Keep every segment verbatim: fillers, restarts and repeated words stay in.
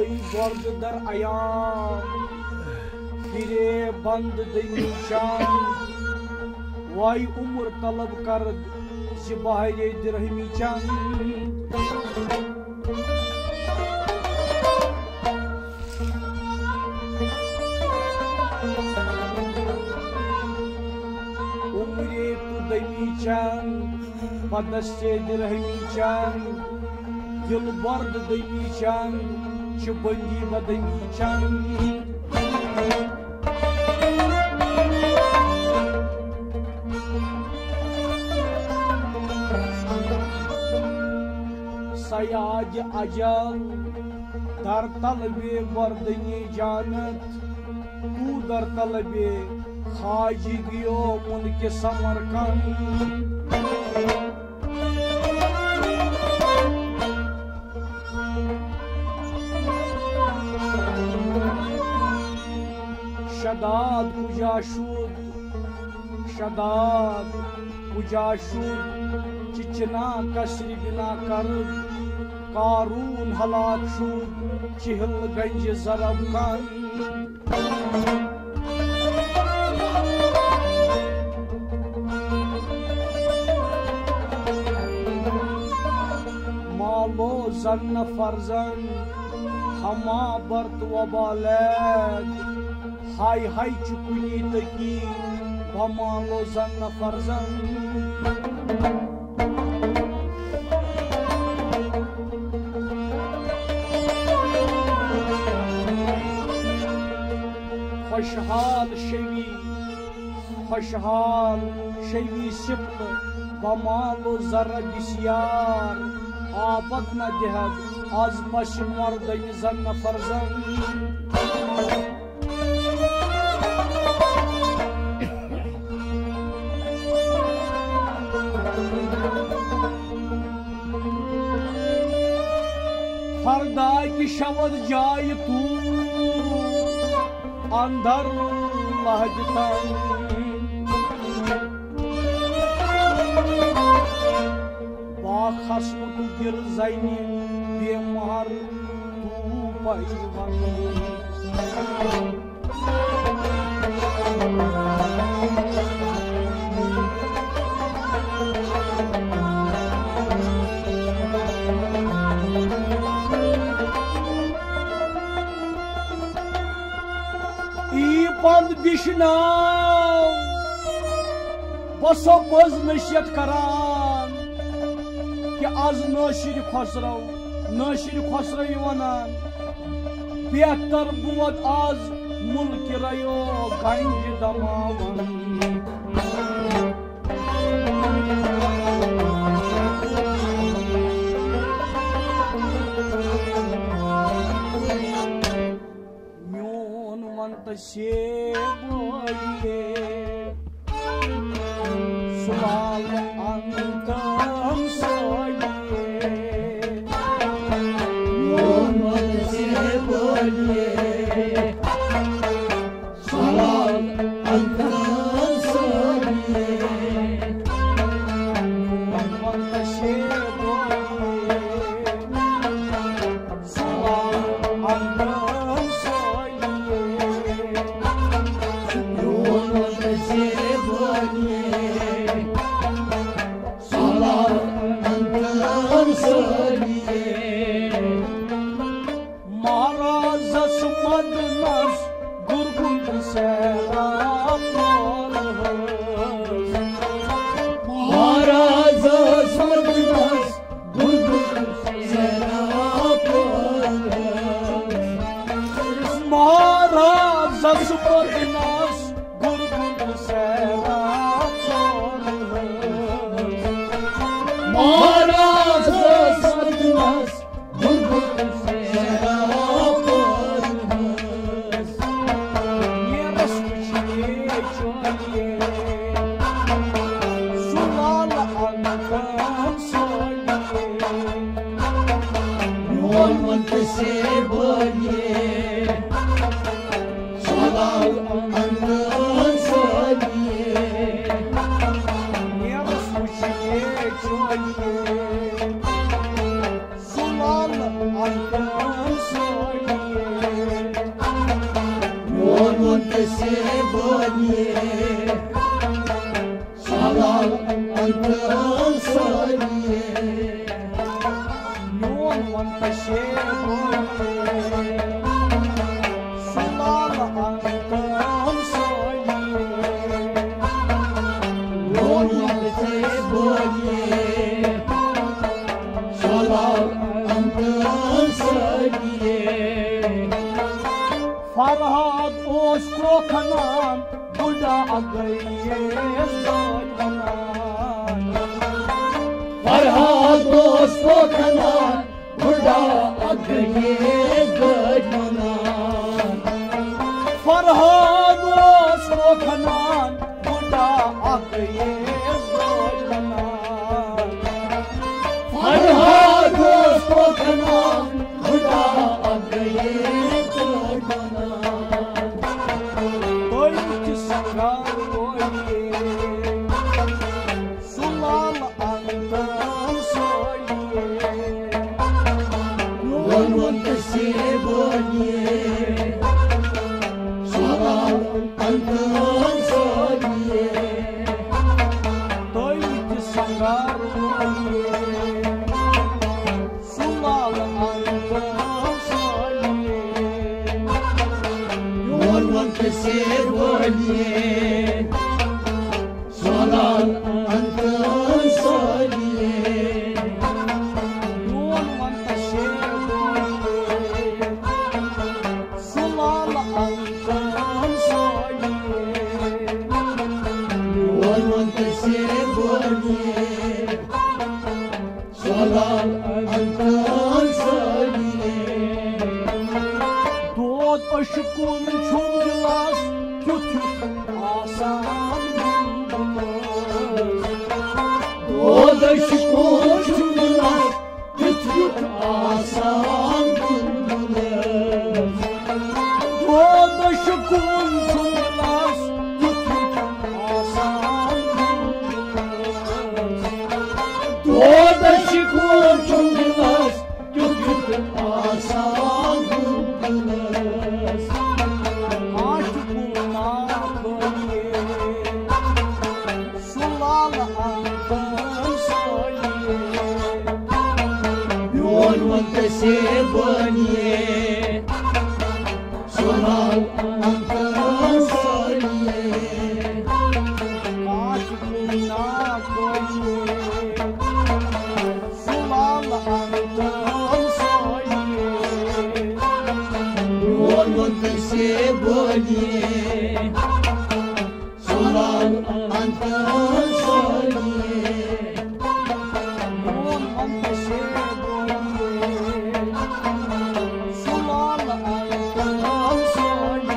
आई वर्द दर आयाम फिरे बंद दमी चांद वाई उम्र तलब कर बाहरे दिरहमी चंद उम्रे तु दमी चंद पदस्ते दिरहमी चंद दिल बर्द दमी चंद बंदी बदमी चंद सयाज अजल दर तलबे वर्दनी जानत तू दर तलबे खाजिगियो मुल्क समरकंद शदाद कुजा शुद शदाद कुजा शुद चिचना कसरी बिना कर कारून हलाक शुद चिहल गंज जरब कन मालो जन्न फर्जन हमा बर्त वबालैद हाय हाय चुकुनी तकी बमालो जन्न फर्जन खुशहाल शवी खुशहाल शवी सिप्त बमालो जर बिस्यार आबद न देहद आज पश मर्दन जन्न फर्जन फरदा की शवद जाय तू अंदर लहजता बाखस्म तू गिर जैनी बेमार तू पैवन बंद बिशनाव बसो बज नशियत करान कि आज नशिर खसरो नशिर खसरो वनान बेहतर बुवत आज मुल्क रयो गंज दमावन से बोलिए सुलाल अंकम सोइए मोहम्मद से बोलिए सुलाल अंकम सोइए मोहम्मद से बोलिए सुलाल Ankam Sulan se bani Salal antın saniye Yon vanta se bani Salal antın saniye Yon se bani Salal antın saniye Farhad os kokanan Buda agayes doykanan Farhad os kokanan Buda agayes doykanan Farhad os kokanan Buda agayes doykanan Farhad os kokanan Buda agayes Doyki sangar oye Sulal andan soye Yon vanta se bani Salal antın saniye Doyki sangar oye Sulal andan soye Yon vanta se bani Salal antın saniye Yon vanta se boye Sulal andan soye Yon vanta se bani Salal antın saniye Doğut aşıkın çumculas Tütük asan gündüz O da şükür cümleler Kütük asan gündüz Doğut aşıkın çumculas Tütük asan gündüz O da şükür cümleler Kütük asan gündüz Aşıkına koye Sulal andan soye Yon vanta se bani Salal antın saniye Aşıkına koye Sulal andan soye Yon vanta se bani Salal antın saniye Yon vanta se boye Sulal andan soye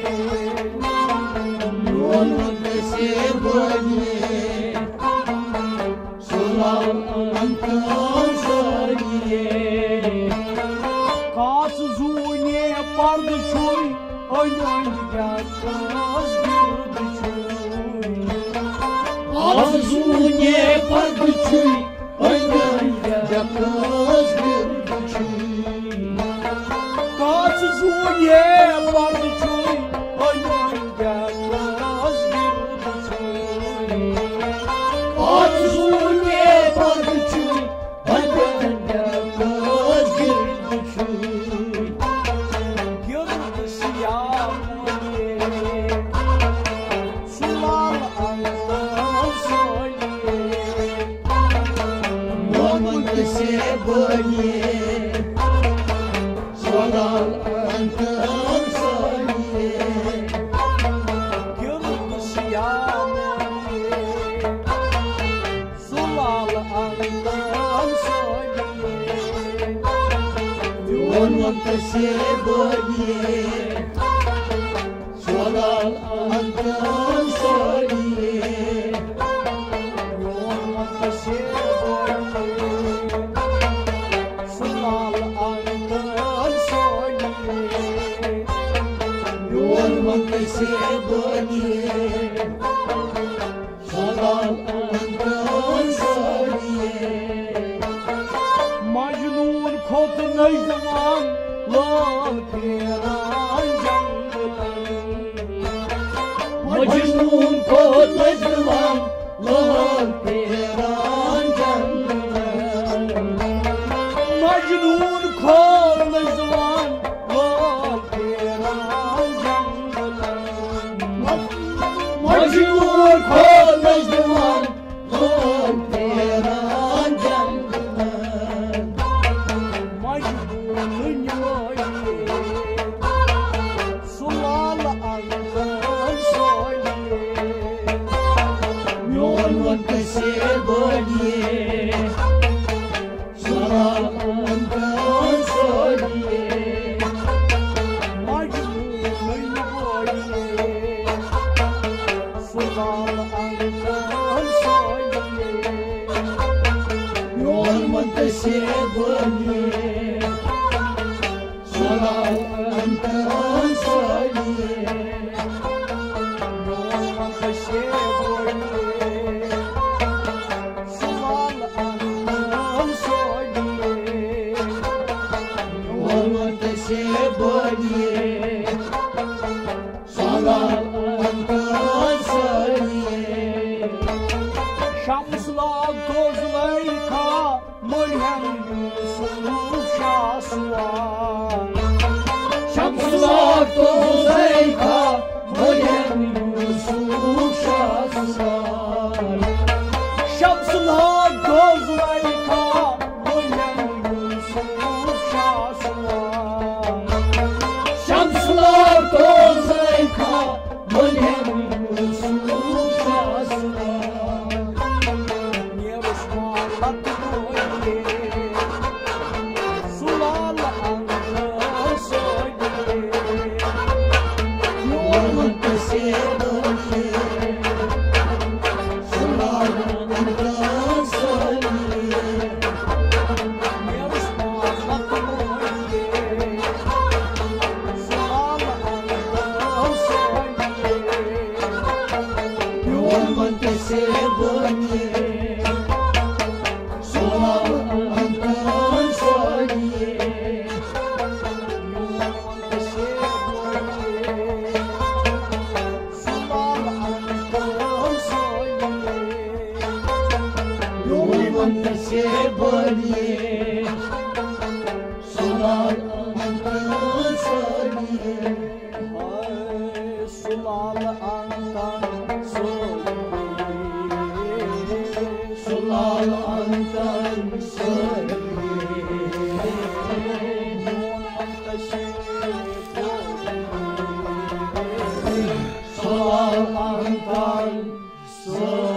Yon vanta se bani Salal antın saniye Kaç zune pardı çuy Oynan gelmez girdi çuy Azune parçuy Aynen yakız bir küçüğü Kaç zune pardı çuy Oynan gelmez girdi çuy Azune parçuy Aynen yakız bir küçüğü Girdi siyah oye Sulal andan soye Momент se bani Salal antın saniye Girdi siyah oye Sulal andan soye Momент se bani Salal antın saniye Yon vanta se boye Sulal andan soye Yon vanta se bani Salal antın saniye Majnun kot nejdevan Lal piran janglan Majnun kot majnun lal peran jangan Majnun khol majnun lal peran jangan Majnun kot majnun lal peran jangan Majnun yoye sulal angan soye Yon wan kase boliye Sulal angan soliye Majnun yoye sulal angan soye Yon wan kase boliye Sulal angan soliye Yon wan kase boliye Sulal angan soliye Şamslar tozlayka Mulhem Yusuf Şahsuvan Şamslar tozlayka Mulhem Yusuf Şahsuvan Şamslar tozlayka Mulhem Yusuf Şahsuvan Şamslar tozlayka Mulhem Yusuf Şahsuvan Ne Osmanlı boye Sulal angar soye Yon wan kase boliye Sulal angan soliye Ne Osmanlı boye Sulal angar soye Yon wan kase boliye Sulal angan soliye Yon wan kase boliye Sulal angan soliye Sulal angan soye Sulal angan soliye Sulal angan soliye